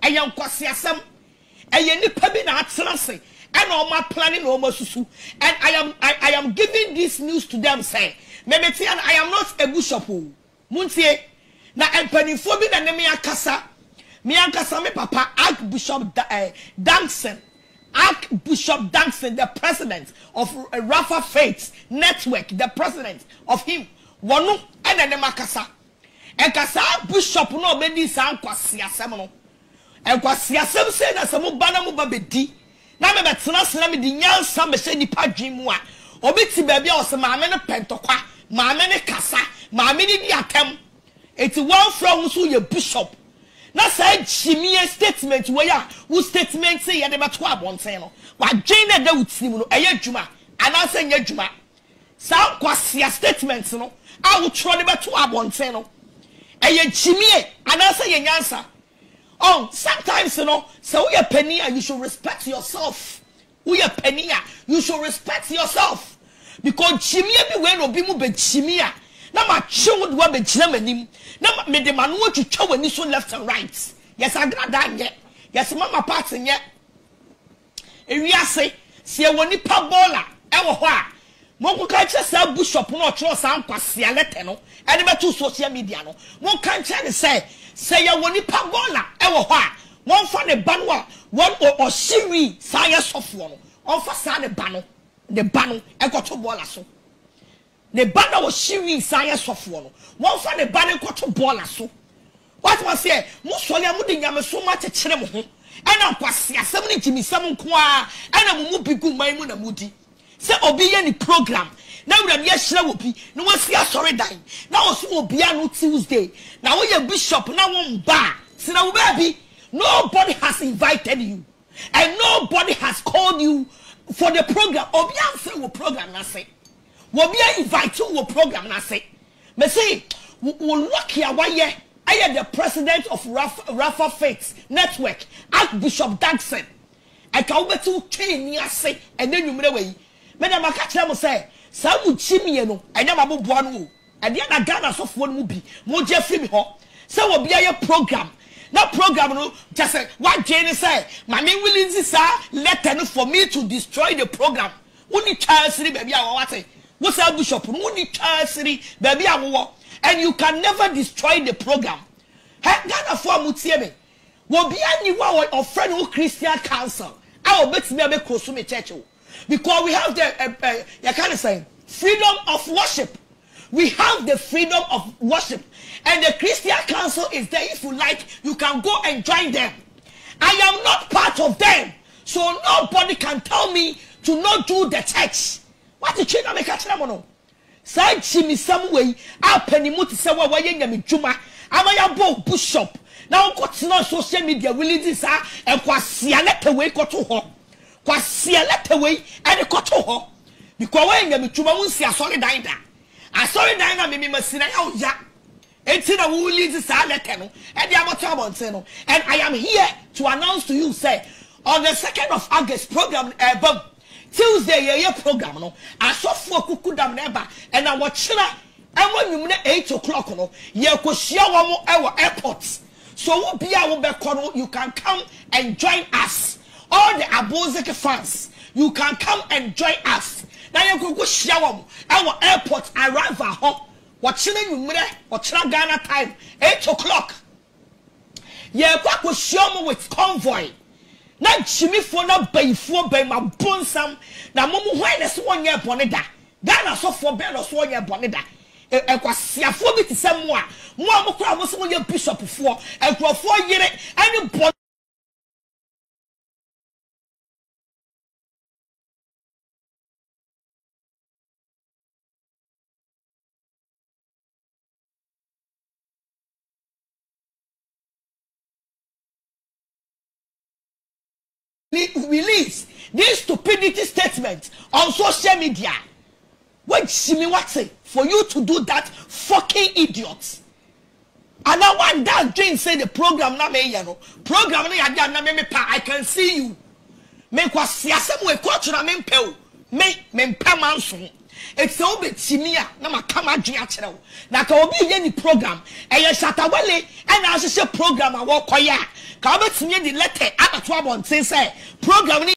Ayam kwasiasem. Eye nipa bi na atrase. And all my planning almost susu. And I am giving this news to them say, Memetian, I am not a bishop. Muntie, na empanifo bi na ne me akasa. Me akasa me papa Archbishop Dankson. Archbishop Dankson, the president of Rafa Faith Network, the president of him. Wonu ene ne makasa. Enkasa bishop no be di san kwasiasem no. Enkwasiasem say na samu bana mu ba bedi. Na me betena sena me di nyansa me se nipa dwimu a obi ti ba bia o se maame ne pentokwa maame ne kasa maame ne di atem eti one from so ye bishop na say chimie statement we ya wo statement say ye de beto abonten no wa dwen na da wutinim no eye dwuma ana say nya dwuma sa kwasia statement no a wo tro de beto abonten no eye chimie ana say ye nyansa. Oh, sometimes you know, so we are penny and you should respect yourself. We are penny, you should respect yourself. Because chimia be when obimu be chimia. Now my child will be Germany. Now me the man want to chow when you so left and right. Yes, Agradaa yet. Yes, mama passing yet. If you say, see when you pop baller, ever why. Monko can't say bishop no trust some kwasia letter no. And about two social media no. One can't say ya woni pagola ewo ho a won fa ne ba no a won o siwi science sofo no on fa sa ne ba no ekoto bola so ne ba na o siwi science sofo no won fa ne ba ne ekoto bola so what was say mo so ya mo de nyame so ma chekere mo ho ana kwase asem ne jimisem nko a ana mo mu bigu man mu na mudi se obi ye ni program na wura ye hire wo bi na wasi asori dan na oso obi anu Tuesday na wo ye bishop na wo mba sina wo baby nobody has invited you and nobody has called you for the program obi answer wo program na say wo bi invite you wo program na say me say wo lucky awaye I the president of Rafa Faith Network Archbishop Dankson I can betu train ni ase and then you way me na maka kire mo say Samu chimie no enya maboboa no e de na Ghana sofo no mu bi mo je fi mi ho se wo bia ye program na program no just say what Jane say mama willing this letter no for me to destroy the program woni chansiri baby a wo wate wo say bishop no woni chansiri baby a wo and you can never destroy the program Ghana for mutie me wo bia ni wa of friend who Christian council I will bet me be close me church because we have the you can't say freedom of worship. We have the freedom of worship, and the Christian Council is there. If you like, you can go and join them. I am not part of them, so nobody can tell me to not do the church. What the children make a mono? Say Jimmy some way. I pennymuti say wa yemi juma. Amaya bo bishop. Now got no social media willing this and kwasia let away go to her. Kwasia let away and the koto ho because when you chuma wonsi asori daida asori daida me masina ya oya enti na wo lead this letter no e dia moto abonte no and I am here to announce to you say on the 2nd of August program Tuesday ye program no asofo kukudam na eba and na wo kira enwanyum na 8 o'clock no ye kohia wo mo e wo airport so wo bia wo be kono you can come and join us. All the ADDO'S fans, you can come and join us. Now you can go shower our airport arrive at home. Watching you watching Ghana time 8 o'clock. Yeah, go show with convoy. Now Jimmy for na by my bonsam. Now mumu when is 1 year boneda. Ghana so for bed or 1 year boneda. E kwasi afo bi ti sem mo a mo amokra mo se mo ye bishop for e kro 4 year any release this stupidity statement on social media. What Jimmy Watson for you to do that fucking idiots. And now one that Jane say the program na me no program na me pa I can see you. Me kwa siasem we coach na me mpeo. Me mpa manso. it's so bit senior na makama dua kire na ka obi ye ni program eye shatawale and as program a wo koya ka obetime di letter abato abonten say program